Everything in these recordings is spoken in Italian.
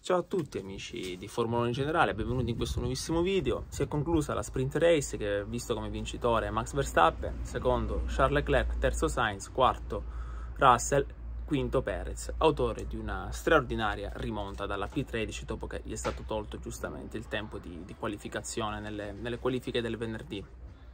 Ciao a tutti amici di Formula 1 in generale, benvenuti in questo nuovissimo video. Si è conclusa la sprint race che ha visto come vincitore Max Verstappen, secondo Charles Leclerc, terzo Sainz, quarto Russell, quinto Perez, autore di una straordinaria rimonta dalla P13 dopo che gli è stato tolto giustamente il tempo di qualificazione nelle qualifiche del venerdì.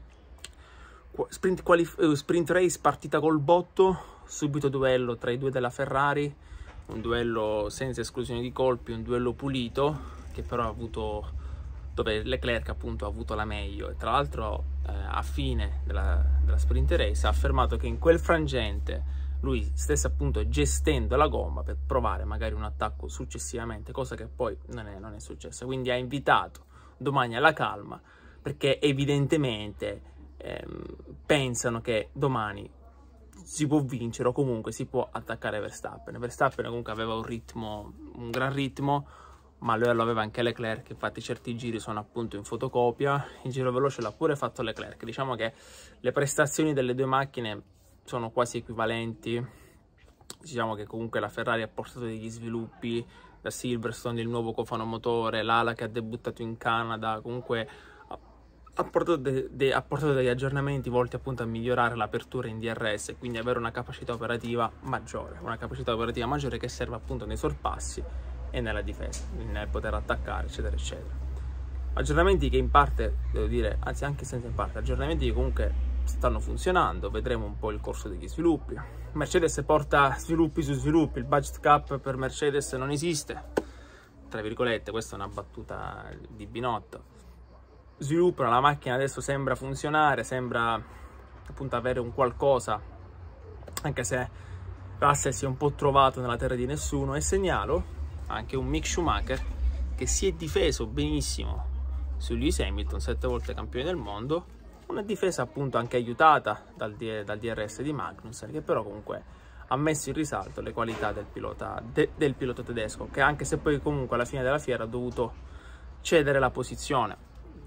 Sprint race partita col botto, subito duello tra i due della Ferrari, un duello senza esclusione di colpi, un duello pulito che però ha avuto, dove Leclerc appunto ha avuto la meglio, e tra l'altro a fine della sprint race ha affermato che in quel frangente lui stesse appunto gestendo la gomma per provare magari un attacco successivamente, cosa che poi non è successa. Quindi ha invitato domani alla calma, perché evidentemente pensano che domani si può vincere o comunque si può attaccare Verstappen. Verstappen comunque aveva un gran ritmo, ma lui lo aveva anche Leclerc. Infatti certi giri sono appunto in fotocopia, il giro veloce l'ha pure fatto Leclerc. Diciamo che le prestazioni delle due macchine sono quasi equivalenti. Diciamo che comunque la Ferrari ha portato degli sviluppi da Silverstone, il nuovo cofano motore, l'ala che ha debuttato in Canada, comunque ha portato degli aggiornamenti volti appunto a migliorare l'apertura in DRS e quindi avere una capacità operativa maggiore, che serve appunto nei sorpassi e nella difesa, nel poter attaccare, eccetera eccetera. Aggiornamenti che in parte, devo dire, anzi anche senza in parte, aggiornamenti che comunque stanno funzionando, vedremo un po' il corso degli sviluppi. Mercedes porta sviluppi su sviluppi, il budget cap per Mercedes non esiste, tra virgolette, questa è una battuta di Binotto. Sviluppano, la macchina adesso sembra funzionare, sembra appunto avere un qualcosa, anche se Russell si è un po' trovato nella terra di nessuno. E segnalo anche un Mick Schumacher che si è difeso benissimo su Lewis Hamilton, 7 volte campione del mondo, una difesa appunto anche aiutata dal DRS di Magnussen, che però comunque ha messo in risalto le qualità del pilota tedesco, che anche se poi comunque alla fine della fiera ha dovuto cedere la posizione.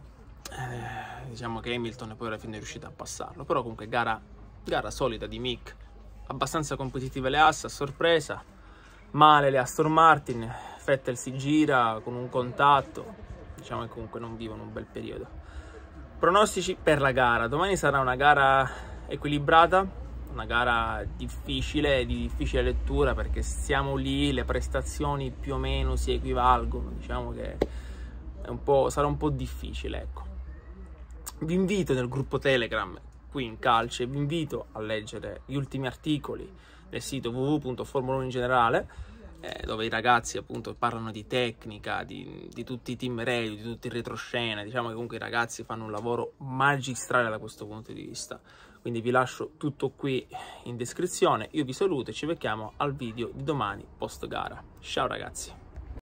Diciamo che Hamilton poi alla fine è riuscito a passarlo, però comunque gara solida di Mick, abbastanza competitive le Haas a sorpresa, male le Aston Martin, Vettel si gira con un contatto, diciamo che comunque non vivono un bel periodo. Pronostici per la gara: domani sarà una gara equilibrata, una gara difficile, di difficile lettura, perché siamo lì, le prestazioni più o meno si equivalgono, diciamo che sarà un po' difficile, ecco. Vi invito nel gruppo Telegram qui in Calce, vi invito a leggere gli ultimi articoli del sito www.formula1 in generale, dove i ragazzi appunto parlano di tecnica, di tutti i team radio, di tutti i retroscena. Diciamo che comunque i ragazzi fanno un lavoro magistrale da questo punto di vista. Quindi vi lascio tutto qui in descrizione, io vi saluto e ci becchiamo al video di domani post gara. Ciao ragazzi!